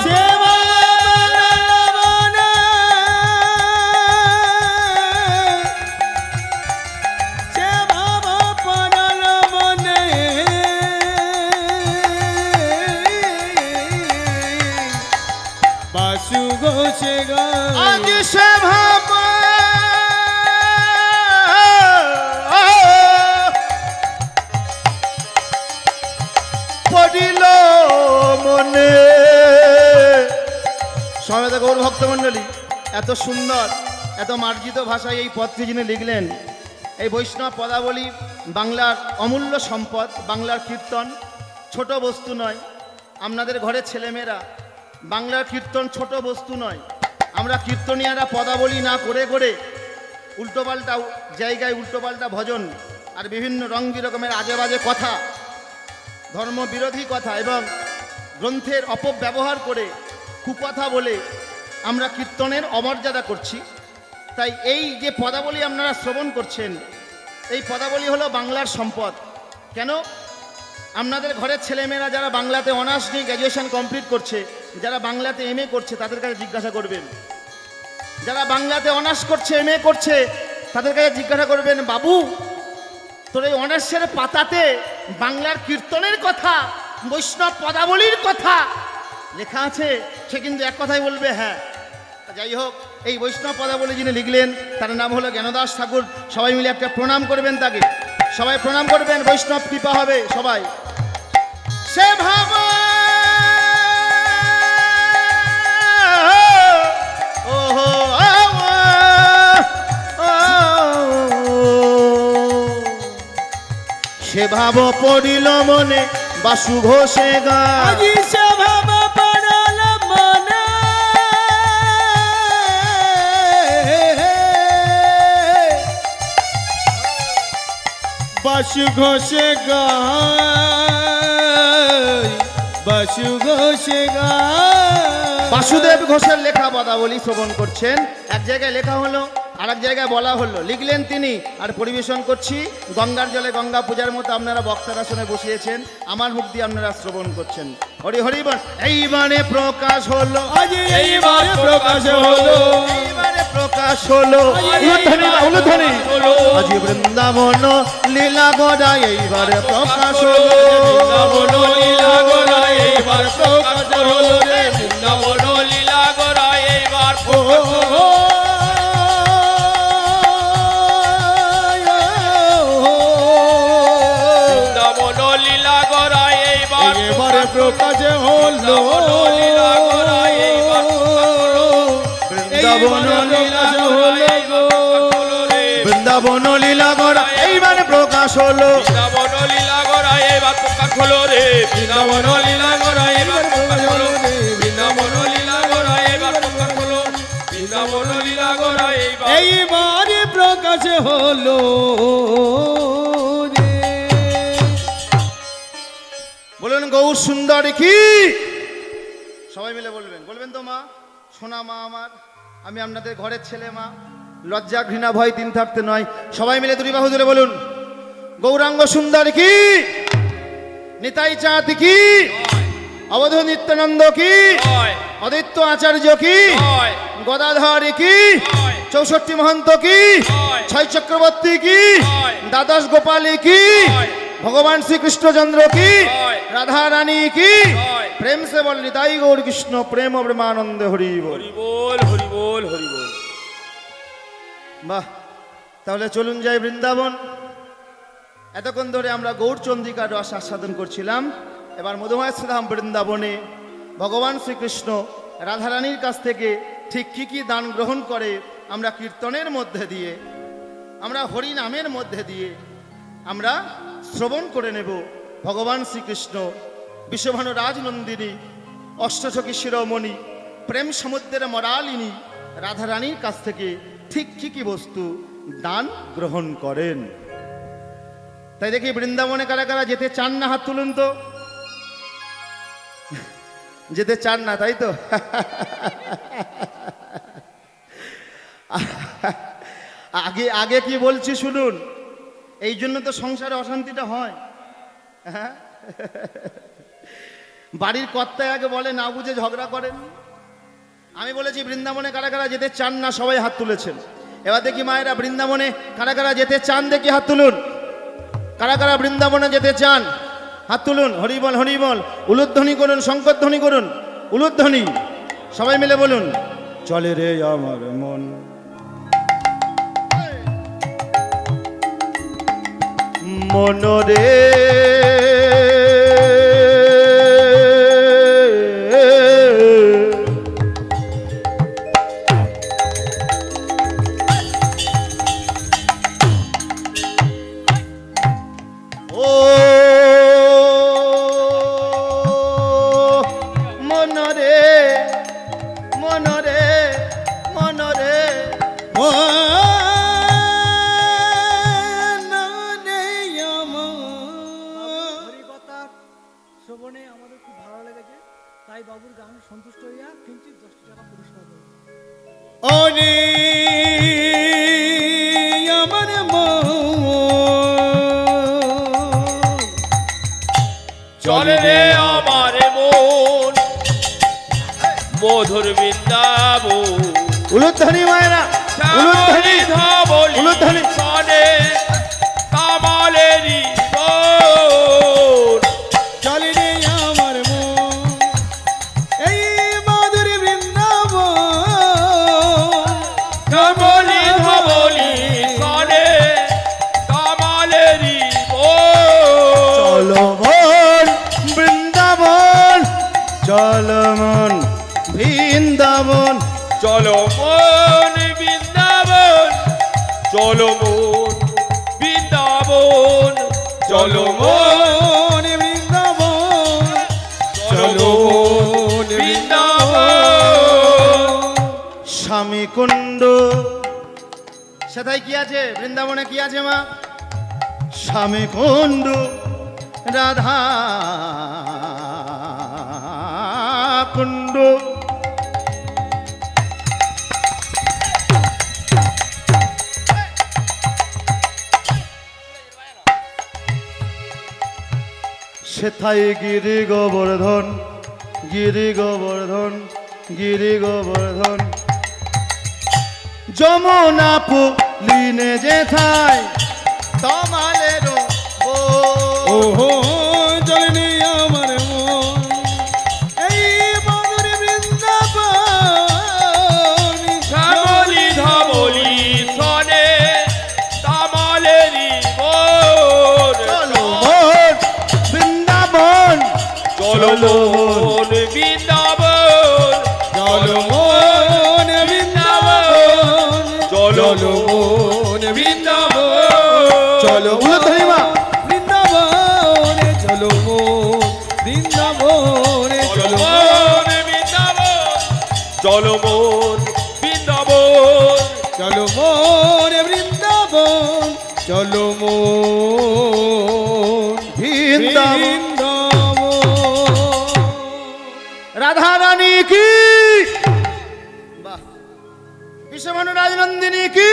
বাসু ঘোষে আজ সে ভাব পড়িল মনে। সমেত গৌর ভক্তমণ্ডলী, এত সুন্দর এত মার্জিত ভাষায় এই পদটি যিনি লিখলেন, এই বৈষ্ণব পদাবলী বাংলার অমূল্য সম্পদ, বাংলার কীর্তন ছোট বস্তু নয়। আপনাদের ঘরের ছেলেমেয়েরা বাংলার কীর্তন ছোট বস্তু নয়। আমরা কীর্তনিয়ারা পদাবলী না করে করে উল্টোপাল্টা জায়গায় উল্টোপাল্টা ভজন আর বিভিন্ন রঙ রকমের আজে বাজে কথা, ধর্মবিরোধী কথা এবং গ্রন্থের অপব্যবহার করে কুকথা বলে আমরা কীর্তনের অমর্যাদা করছি। তাই এই যে পদাবলী আপনারা শ্রবণ করছেন, এই পদাবলী হলো বাংলার সম্পদ। কেন? আপনাদের ঘরের ছেলেমেয়েরা যারা বাংলাতে অনার্স নিয়ে গ্র্যাজুয়েশন কমপ্লিট করছে, যারা বাংলাতে এমএ করছে, তাদের কাছে জিজ্ঞাসা করবেন। যারা বাংলাতে অনার্স করছে, এমএ করছে, তাদের কাছে জিজ্ঞাসা করবেন, বাবু তোর এই অনার্সের পাতাতে বাংলার কীর্তনের কথা, বৈষ্ণব পদাবলীর কথা লেখা আছে? সে কিন্তু এক কথাই বলবে হ্যাঁ। যাই হোক, এই বৈষ্ণব পদাবলী যিনি লিখলেন তার নাম হলো জ্ঞানদাস ঠাকুর। সবাই মিলে একটা প্রণাম করবেন তাকে, সবাই প্রণাম করবেন, বৈষ্ণব কৃপা হবে সবাই। সে ভাব সে ভাব পড়িল মনে, বাসু ঘোষে গান। আজি সে ভাব পড়ল মনে, বাসু ঘোষে গায়, বাসু ঘোষে গায়। বাসুদেব ঘোষের লেখা পদাবলী শ্রবণ করছেন। এক জায়গায় লেখা হলো, আর এক জায়গায় বলা হলো, লিখলেন তিনি আর পরিবেশন করছি। গঙ্গার জলে গঙ্গা পূজার মতো আপনারা বক্তার আসনে বসিয়েছেন, আমার মুখ দিয়ে আপনারা শ্রবণ করছেন। হরি হরি বল। এইবারে প্রকাশ হলো, আজ এইবারে প্রকাশ হলো, এইবারে প্রকাশ হলো, উলুধ্বনি না, উলুধ্বনি। আজ বৃন্দাবন লীলা গড়া এইবারে প্রকাশ হলো, বৃন্দাবন লীলা গোরা এইবার প্রকাশ হলো রে, বৃন্দাবন লীলা গোরা এইবার প্রকাশ হলো। বৃন্দাবন লীলা গোরা এইবার এবারে প্রকাশ হলো, লীলা গোরা এইবার প্রকাশ হলো। বৃন্দাবন লীলা হলো রে, বৃন্দাবন লীলা গড়া এইবারে প্রকাশ হলো, বৃন্দাবন লীলা গোরা এইবার প্রকাশ হলো রে, বৃন্দাবন লীলা গোরা এইবার প্রকাশ হলো, বৃন্দাবন লীলা গোরা এইবার প্রকাশ হলো, বৃন্দাবন লীলা গোরা এইবার। এইবারে প্রকাশ হলো রে। বলুন গৌর সুন্দর কি? সবাই মিলে বলবেন, বলবেন তো মা, সোনা মা আমার, আমি আপনাদের ঘরের ছেলে মা, লজ্জা ঘৃণা ভয় তিন থাকতে নয়। সবাই মিলে দুই বাহু ধরে বলুন, গৌরাঙ্গ সুন্দর কি, নিতাই চাঁদ কি, অবধ নিত্যানন্দ কি, জয় অদিত্য আচার্য কি, জয় গদাধর কি, 64 মহন্ত কি, জয়। 6 চক্রবর্তী কি, জয়। দ্বাদশ গোপালী কি, জয়। ভগবান শ্রীকৃষ্ণচন্দ্র কি, জয়। রাধা রানী কি, জয়। প্রেম সে বল নিতাই গৌর কৃষ্ণ প্রেম প্রেমানন্দ হরি বল। হরি বল হরি বল হরি বল। বাহ, তাহলে চলুন যাই বৃন্দাবন। এতক্ষণ ধরে আমরা গৌরচন্দ্রিকার রস আস্বাদন করছিলাম। এবার মধুমায়ধাম বৃন্দাবনে ভগবান শ্রীকৃষ্ণ রাধারানীর কাছ থেকে ঠিক কি কি দান গ্রহণ করে আমরা কীর্তনের মধ্যে দিয়ে, আমরা হরি নামের মধ্যে দিয়ে আমরা শ্রবণ করে নেব। ভগবান শ্রীকৃষ্ণ বিশ্বভানু রাজনন্দিনী, অষ্টসখী শিরোমণি, প্রেম সমুদ্রের মরালিনী রাধারানীর কাছ থেকে ঠিক কি কি বস্তু দান গ্রহণ করেন। তাই দেখি বৃন্দাবনে কারা কারা যেতে চান না, হাত তুলুন তো। যেতে চান না, তাই তো? আগে আগে কি বলছি শুনুন, এই জন্য তো সংসারে অশান্তিটা হয়। হ্যাঁ, বাড়ির কর্তায় আগে বলে, না বুঝে ঝগড়া করেন। আমি বলেছি বৃন্দাবনে কারা কারা যেতে চান না, সবাই হাত তুলেছেন। এবার দেখি মায়েরা বৃন্দাবনে কারা কারা যেতে চান, দেখি হাত তুলুন। কারা কারা বৃন্দাবনে যেতে চান হাত তুলুন। হরি বল হরি বল। উলুধ্বনি করুন, শঙ্করধ্বনি করুন, উলুধ্বনি সবাই মিলে বলুন, চলে রে আমার মন, মন রে শ্রবণে আমাদের খুব ভালো লেগেছে, তাই বাবুর গান সন্তুষ্ট হইয়া কিঞ্চিত 10 টাকা পুরস্কার দেব। ওরে আমার চলে রে আমার মন মধুর বৃন্দাবন। উলুধ্বনি মায়েরা, উলুধ্বনি, ধবলি উলুধ্বনি। সনে কামালেরি বোন। চলে রে আমার মন এই মাধুরী বৃন্দাবন। ধবলি ধবলি সনে কামালেরি বোন। চলো মন বৃন্দাবন, চলো মন বৃন্দাবন, চলো মন বৃন্দাবন, চলো মন বৃন্দাবন, চলো মন বৃন্দাবন, চলো মন বৃন্দাবন। স্বামী কুণ্ড। সেটাই কি আছে বৃন্দাবনে, কি আছে মা? স্বামী কুণ্ড রাধা কুণ্ড। সেথায় গিরি গোবর্ধন, গিরি গোবর্ধন, গিরি গোবর্ধন, যমুনা পুলিনে যেথায় তমালেরও ওহো জলনি আমার মন এই মাধুরী বৃন্দাবন শ্যামলি ধবলি সনে তামালেরি মোর। চলো মোর বৃন্দাবন, চলো মন বৃন্দাবন, চলো মন বৃন্দাবন, চলো মন বৃন্দাবন, চলো বলো তো মা। বৃন্দাবনে, চলো মন বৃন্দাবনে, চলো চলো মন বৃন্দাবন, চলো মন বৃন্দাবন, চলো মন বৃন্দাবন, চলো মন বৃন্দাবন। বৃন্দাবন। রাধা রানী কি, বাহ, বিশ্বভানু রাজনন্দিনী কি,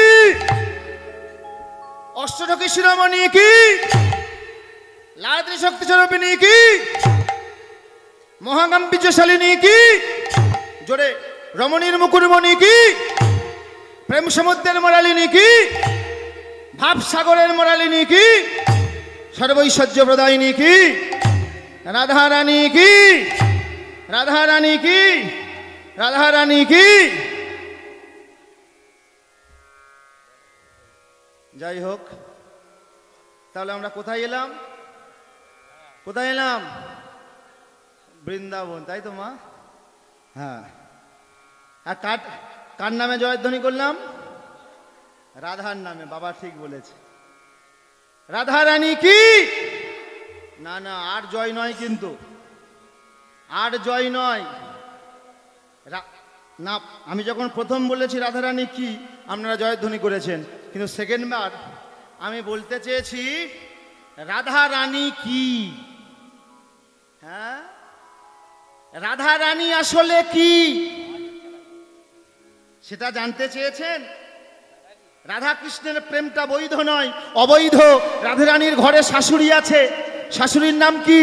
অষ্টটকী শিরোমণি কি, লালত্রী শক্তি স্বরূপিণী কি, মহাগাম্ভীর্যশালিনী কি, জোরে রমণীর মুকুরমণি কি, প্রেম সমুদ্রের মরালিনী কি, ভাবসাগরের মরালিনী কি, সর্বৈশ্বর্য প্রদায়িনী কি, রাধা রানী কি, রাধা রানী কি, রাধা রানী কি। যাই হোক, তাহলে আমরা কোথায় এলাম? কোথায় এলাম? বৃন্দাবন, তাই তো মা? হ্যাঁ। আর কার নামে জয়ধ্বনি করলাম? রাধার নামে। বাবা ঠিক বলেছে। রাধা রানী কি? না না, আর জয় নয়, কিন্তু আর জয় নয়। না, আমি যখন প্রথম বলেছি রাধা রানী কি, আপনারা জয়ধ্বনি করেছেন, কিন্তু সেকেন্ড বার আমি বলতে চেয়েছি রাধা রানী কি। হ্যাঁ, রাধা রানী আসলে কি সেটা জানতে চেয়েছেন? রাধা কৃষ্ণের প্রেমটা বৈধ নয়, অবৈধ। রাধা রানীর ঘরে শাশুড়ি আছে, শাশুড়ির নাম কি?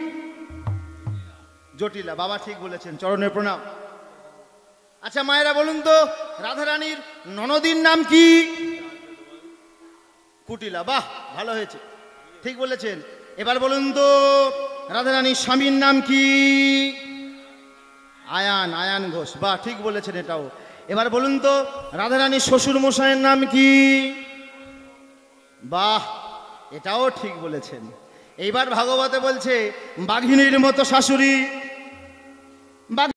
জটিলা। বাবা ঠিক বলেছেন, চরণে প্রণাম। আচ্ছা মায়েরা বলুন তো, রাধা রানীর ননদীর নাম কি? কুটিলা। বাহ, ভালো হয়েছে, ঠিক বলেছেন। এবার বলুন তো, রাধা রানীর স্বামীর নাম কি? আয়ান, আয়ান ঘোষ। বাহ, ঠিক বলেছেন এটাও। এবার বলুন তো, রাধা রানীর শ্বশুর মশাইয়ের নাম কি? বাহ, এটাও ঠিক বলেছেন। এইবার ভাগবতে বলছে বাঘিনীর মতো শাশুড়ি।